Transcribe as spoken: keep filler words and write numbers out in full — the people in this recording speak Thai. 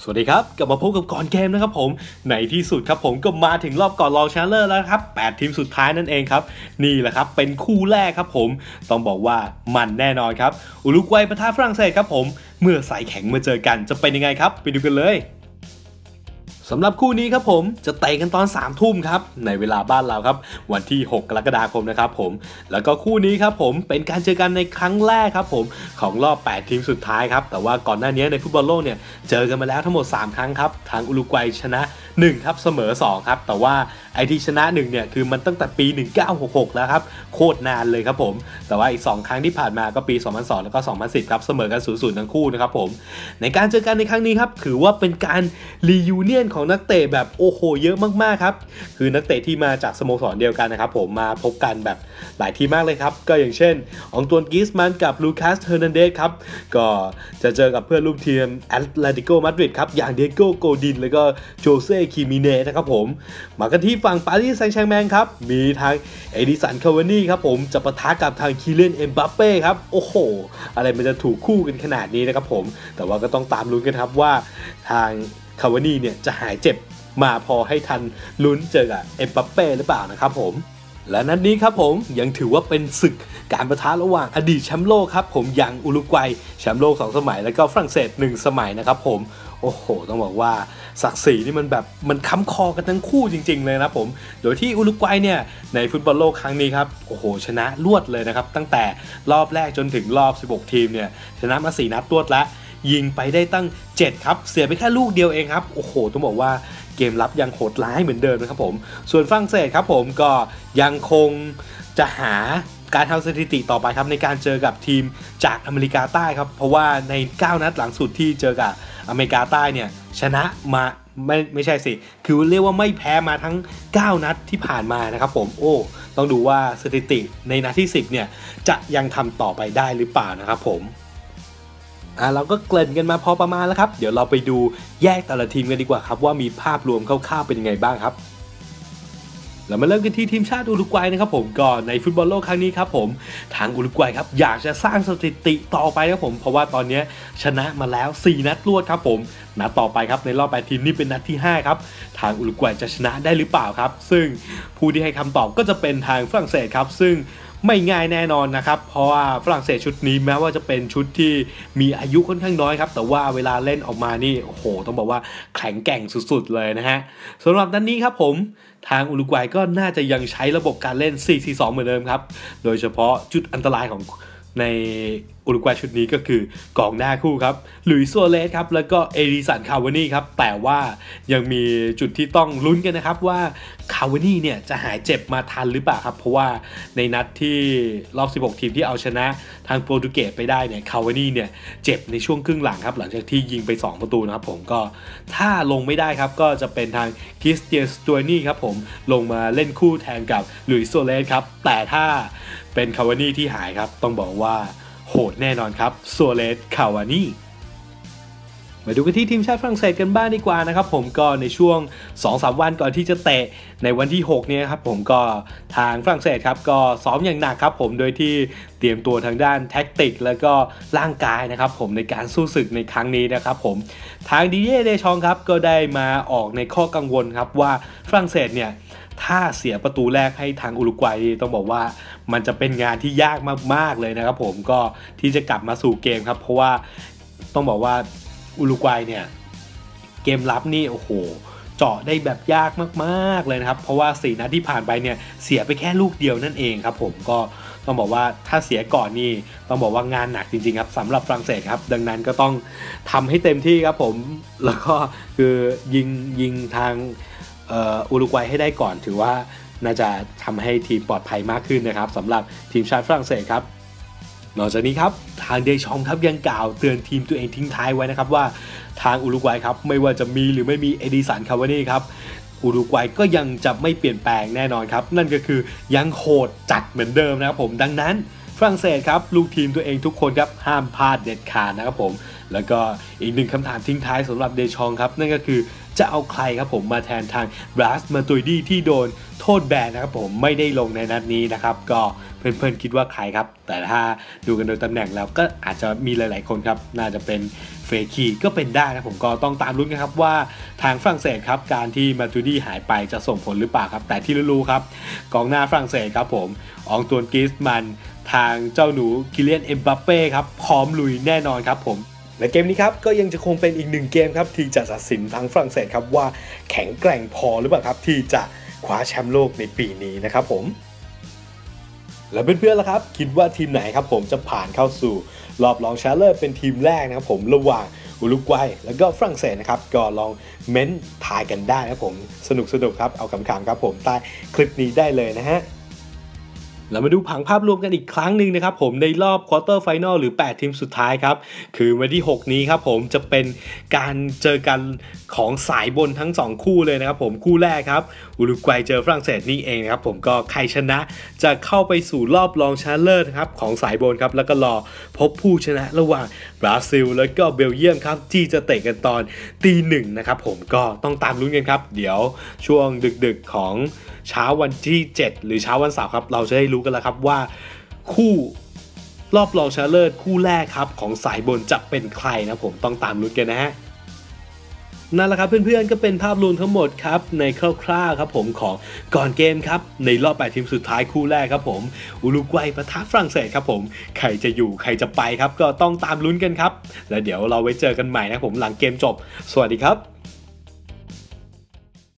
สวัสดีครับกลับมาพบกับก่อนเกมนะครับผมในที่สุดครับผมก็มาถึงรอบก่อนรองชนะเลิศแล้วครับแปดทีมสุดท้ายนั่นเองครับนี่แหละครับเป็นคู่แรกครับผมต้องบอกว่ามันแน่นอนครับอุรุกวัยปะทะฝรั่งเศสครับผมเมื่อสายแข็งมาเจอกันจะเป็นยังไงครับไปดูกันเลยสำหรับคู่นี้ครับผมจะเตะกันตอนสามทุ่มครับในเวลาบ้านเราครับวันที่หกกรกฎาคมนะครับผมแล้วก็คู่นี้ครับผมเป็นการเจอกันในครั้งแรกครับผมของรอบแปดทีมสุดท้ายครับแต่ว่าก่อนหน้านี้ในฟุตบอลโลกเนี่ยเจอกันมาแล้วทั้งหมดสามครั้งครับทางอุรุกวัยชนะหนึ่งครับเสมอสองครับแต่ว่าไอที่ชนะหนึ่งเนี่ยคือมันตั้งแต่ปีหนึ่งเก้าหกหกแล้วครับโคตรนานเลยครับผมแต่ว่าอีกสองครั้งที่ผ่านมาก็ปีสองพันสองแล้วก็สองพันสิบครับเสมอกันศูนย์ ศูนย์ ทั้งคู่นะครับผมในการเจอกันในครั้งนี้ครับถือว่าเป็นการรียูเนียนของนักเตะแบบโอ้โหเยอะมากๆครับคือนักเตะที่มาจากสโมสรเดียวกันนะครับผมมาพบกันแบบหลายทีมมากเลยครับก็อย่างเช่นอองตวนกริซมันกับลูคัสเฮอร์นันเดสครับก็จะเจอกับเพื่อนร่วมทีมแอตเลติโกมาดริดครับอย่างเดียโกโกดินแล้วก็โจเซ่คิมิเนนะครับผมมากันที่ฝั่งปารีสแซงต์แชร์แมงครับมีทางเอดิสันคาวานี่ครับผมจะปะทะกับทางคิเลนเอ็มบัปเป้ครับโอ้โหอะไรมันจะถูกคู่กันขนาดนี้นะครับผมแต่ว่าก็ต้องตามลุ้นกันครับว่าทางคาวานี่เนี่ยจะหายเจ็บมาพอให้ทันลุ้นเจอกับเอ็มบัปเป้หรือเปล่านะครับผมและนัดนี้ครับผมยังถือว่าเป็นศึกการประทะระหว่างอดีตแชมป์โลกครับผมอย่างอุรุกวัยแชมป์โลกสองสมัยแล้วก็ฝรั่งเศสหนึ่งสมัยนะครับผมโอ้โหต้องบอกว่าศักดิ์ศรีนี่มันแบบมันค้ำคอกันทั้งคู่จริงๆเลยนะผมโดยที่อุรุกวัยเนี่ยในฟุตบอลโลกครั้งนี้ครับโอ้โหชนะรวดเลยนะครับตั้งแต่รอบแรกจนถึงรอบสิบหกทีมเนี่ยชนะมาสี่นัดรวดแล้วยิงไปได้ตั้งเจ็ดครับเสียไปแค่ลูกเดียวเองครับโอ้โหต้องบอกว่าเกมรับยังโหดร้ายเหมือนเดิมนะครับผมส่วนฝรั่งเศสครับผมก็ยังคงจะหาการทำสถิติต่อไปครับในการเจอกับทีมจากอเมริกาใต้ครับเพราะว่าในเก้านัดหลังสุดที่เจอกับอเมริกาใต้เนี่ยชนะมาไม่ไม่ใช่สิคือเรียกว่าไม่แพ้มาทั้งเก้านัดที่ผ่านมานะครับผมโอ้ต้องดูว่าสถิติในนัดที่สิบเนี่ยจะยังทำต่อไปได้หรือเปล่านะครับผมอ่าเราก็เกริ่นกันมาพอประมาณแล้วครับเดี๋ยวเราไปดูแยกแต่ละทีมกันดีกว่าครับว่ามีภาพรวมคร่าวๆเป็นยังไงบ้างครับเรามาเริ่มกันที่ทีมชาติอุรุกวัยนะครับผมก่อนในฟุตบอลโลกครั้งนี้ครับผมทางอุรุกวัยครับอยากจะสร้างสถิติต่อไปครับผมเพราะว่าตอนนี้ชนะมาแล้วสี่นัดรวดครับผมนัดต่อไปครับในรอบแปดทีมนี่เป็นนัดที่ห้าครับทางอุรุกวัยจะชนะได้หรือเปล่าครับซึ่งผู้ที่ให้คำตอบก็จะเป็นทางฝรั่งเศสครับซึ่งไม่ง่ายแน่นอนนะครับเพราะว่าฝรั่งเศสชุดนี้แม้ว่าจะเป็นชุดที่มีอายุค่อนข้างน้อยครับแต่ว่าเวลาเล่นออกมานี่โอ้โหต้องบอกว่าแข็งแกร่งสุดๆเลยนะฮะสำหรับนัดนี้ครับผมทางอุรุกวัยก็น่าจะยังใช้ระบบการเล่น สี่ สี่ สอง เหมือนเดิมครับโดยเฉพาะจุดอันตรายของในอุรุกวัยชุดนี้ก็คือกองหน้าคู่ครับหลุยส์ ซัวเรสครับแล้วก็เอดิสัน คาวานี่ครับแต่ว่ายังมีจุดที่ต้องลุ้นกันนะครับว่าคาวานี่เนี่ยจะหายเจ็บมาทันหรือเปล่าครับเพราะว่าในนัดที่รอบสิบหกทีมที่เอาชนะทางโปรตุเกสไปได้เนี่ยคาวานี่เนี่ยเจ็บในช่วงครึ่งหลังครับหลังจากที่ยิงไปสองประตูนะครับผมก็ถ้าลงไม่ได้ครับก็จะเป็นทางคริสเตียน สตูนี่ครับผมลงมาเล่นคู่แทนกับหลุยส์ ซัวเรสครับแต่ถ้าเป็นคาวานี่ที่หายครับต้องบอกว่าโหดแน่นอนครับซัวเรส คาวานี่มาดูกันที่ทีมชาติฝรั่งเศสกันบ้างดีกว่านะครับผมก็ในช่วง สองถึงสาม วันก่อนที่จะเตะในวันที่หกเนี่ยครับผมก็ทางฝรั่งเศสครับก็ซ้อมอย่างหนักครับผมโดยที่เตรียมตัวทางด้านแท็กติกแล้วก็ร่างกายนะครับผมในการสู้ศึกในครั้งนี้นะครับผมทางดิเย่เดชองครับก็ได้มาออกในข้อกังวลครับว่าฝรั่งเศสเนี่ยถ้าเสียประตูแรกให้ทางอุรุกวัยต้องบอกว่ามันจะเป็นงานที่ยากมากๆเลยนะครับผมก็ที่จะกลับมาสู่เกมครับเพราะว่าต้องบอกว่าอุรุกวัยเนี่ยเกมรับนี่โอ้โหเจาะได้แบบยากมากๆเลยนะครับเพราะว่าสี่นัดที่ผ่านไปเนี่ยเสียไปแค่ลูกเดียวนั่นเองครับผมก็ต้องบอกว่าถ้าเสียก่อนนี่ต้องบอกว่างานหนักจริงๆครับสำหรับฝรั่งเศสครับดังนั้นก็ต้องทำให้เต็มที่ครับผมแล้วก็คือยิงยิงทางอุรุกวัยให้ได้ก่อนถือว่าน่าจะทำให้ทีมปลอดภัยมากขึ้นนะครับสำหรับทีมชาติฝรั่งเศสครับนอกจากนี้ครับทางเดชองครับยังกล่าวเตือนทีมตัวเองทิ้งท้ายไว้นะครับว่าทางอุรุกวัยครับไม่ว่าจะมีหรือไม่มีเอดิสัน คาวานี่ครับอุรุกวัยก็ยังจะไม่เปลี่ยนแปลงแน่นอนครับนั่นก็คือยังโหดจัดเหมือนเดิมนะครับผมดังนั้นฝรั่งเศสครับลูกทีมตัวเองทุกคนครับห้ามพลาดเด็ดขาดนะครับผมแล้วก็อีกหนึ่งคำถามทิ้งท้ายสำหรับเดชองครับนั่นก็คือจะเอาใครครับผมมาแทนทางบรัสมาตุยดี้ที่โดนโทษแบนนะครับผมไม่ได้ลงในนัดนี้นะครับก็เพื่อนๆคิดว่าใครครับแต่ถ้าดูกันโดยตำแหน่งแล้วก็อาจจะมีหลายๆคนครับน่าจะเป็นเฟคีก็เป็นได้นะผมก็ต้องตามลุ้นกันครับว่าทางฝรั่งเศสครับการที่มาตูดี้หายไปจะส่งผลหรือเปล่าครับแต่ที่รู้ๆครับกองหน้าฝรั่งเศสครับผมอองตวนกริซมันทางเจ้าหนูกิเลียนเอ็มบัปเป้ครับพร้อมลุยแน่นอนครับผมและเกมนี้ครับก็ยังจะคงเป็นอีกหนึ่งเกมครับที่จะตัดสินทางฝรั่งเศสครับว่าแข็งแกร่งพอหรือเปล่าครับที่จะคว้าแชมป์โลกในปีนี้นะครับผมแล้วเพื่อนๆล่ะครับคิดว่าทีมไหนครับผมจะผ่านเข้าสู่รอบรองชนะเลิศเป็นทีมแรกนะครับผมระหว่างอุรุกวัยแล้วก็ฝรั่งเศสนะครับก็ลองเม้นทายกันได้นะครับผมสนุกสนุกครับเอาขำๆครับผมใต้คลิปนี้ได้เลยนะฮะเรามาดูผังภาพรวมกันอีกครั้งหนึ่งนะครับผมในรอบควอเตอร์ไฟนอลหรือแปดทีมสุดท้ายครับคือวันที่หกนี้ครับผมจะเป็นการเจอกันของสายบนทั้งสองคู่เลยนะครับผมคู่แรกครับอุรุกวัยเจอฝรั่งเศสนี่เองนะครับผมก็ใครชนะจะเข้าไปสู่รอบรองชนะเลิศครับของสายบนครับแล้วก็รอพบผู้ชนะระหว่างบราซิลแล้วก็เบลเยียมครับที่จะเตะกันตอนตีหนึ่งนะครับผมก็ต้องตามลุ้นกันครับเดี๋ยวช่วงดึกๆของเช้าวันที่เจ็ดหรือเช้าวันเสาร์ครับเราจะได้รู้กันแล้วครับว่าคู่รอบรองชนะเลิศคู่แรกครับของสายบนจะเป็นใครนะผมต้องตามลุ้นกันนะฮะนั่นแหละครับเพื่อนๆก็เป็นภาพรวมทั้งหมดครับในคร่าวๆครับผมของก่อนเกมครับในรอบแปดทีมสุดท้ายคู่แรกครับผมอุรุกวัยปะทะฝรั่งเศสครับผมใครจะอยู่ใครจะไปครับก็ต้องตามลุ้นกันครับแล้วเดี๋ยวเราไว้เจอกันใหม่นะผมหลังเกมจบสวัสดีครับ